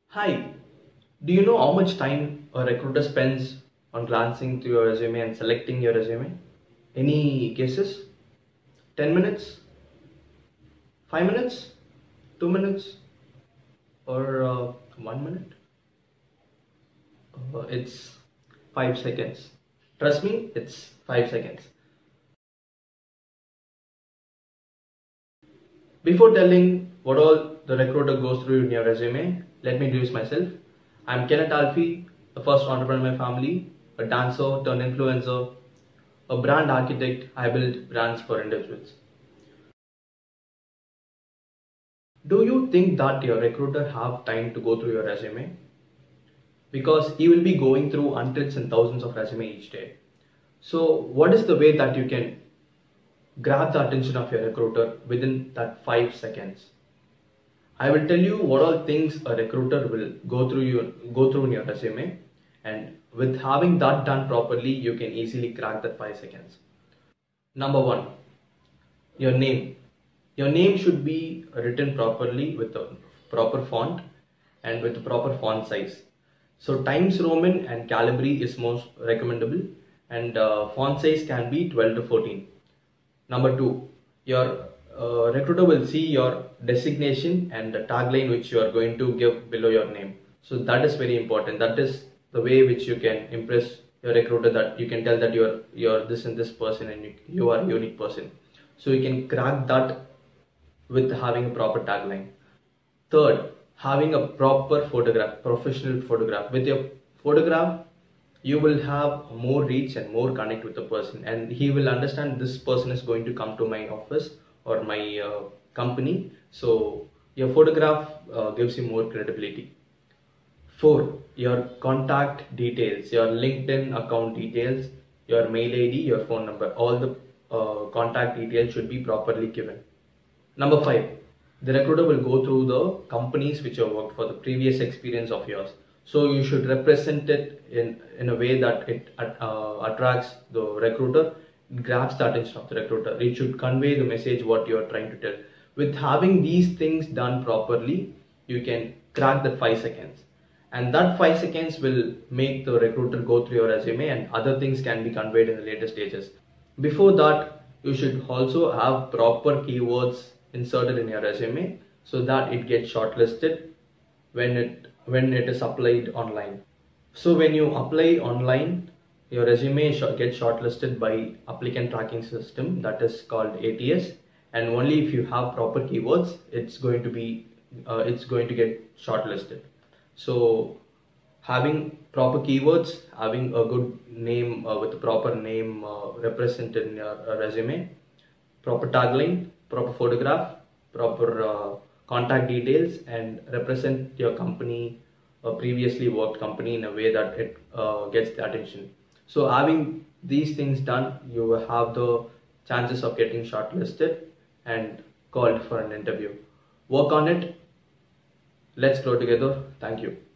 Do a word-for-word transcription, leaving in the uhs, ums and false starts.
Hi, do you know how much time a recruiter spends on glancing through your resume and selecting your resume? Any guesses? ten minutes? five minutes? two minutes? Or uh, one minute? Uh, it's five seconds. Trust me, it's five seconds. Before telling what all the recruiter goes through in your resume, let me introduce myself. I'm Kenneth Alfie, the first entrepreneur in my family, a dancer turned influencer, a brand architect. I build brands for individuals. Do you think that your recruiter have time to go through your resume? Because he will be going through hundreds and thousands of resume each day. So what is the way that you can grab the attention of your recruiter within that five seconds? I will tell you what all things a recruiter will go through you go through in your resume, and with having that done properly, you can easily crack that five seconds. Number one, your name. Your name should be written properly with the proper font and with the proper font size. So Times Roman and Calibri is most recommendable, and uh, font size can be twelve to fourteen. Number two, your uh, recruiter will see your designation and the tagline which you are going to give below your name. So that is very important. That is the way which you can impress your recruiter, that you can tell that you're you're this and this person and you, you are a unique person. So you can crack that with having a proper tagline. Third, having a proper photograph, professional photograph. With your photograph, you will have more reach and more connect with the person, and he will understand this person is going to come to my office or my uh, company. So your photograph uh, gives you more credibility. Four, your contact details, your LinkedIn account details, your mail I D, your phone number, all the uh, contact details should be properly given. Number five, the recruiter will go through the companies which you have worked for, the previous experience of yours. So you should represent it in, in a way that it uh, attracts the recruiter, grabs the attention of the recruiter. It should convey the message what you are trying to tell. With having these things done properly, you can crack that five seconds. And that five seconds will make the recruiter go through your resume, and other things can be conveyed in the later stages. Before that, you should also have proper keywords inserted in your resume so that it gets shortlisted when it when it is applied online. So when you apply online, your resume gets shortlisted by applicant tracking system, that is called A T S, and only if you have proper keywords, it's going to be uh, it's going to get shortlisted. So having proper keywords, having a good name uh, with a proper name uh, represented in your uh, resume, proper tagline, proper photograph, proper uh, contact details, and represent your company, a previously worked company, in a way that it uh, gets the attention. So having these things done, you have the chances of getting shortlisted and called for an interview. Work on it. Let's grow together. Thank you.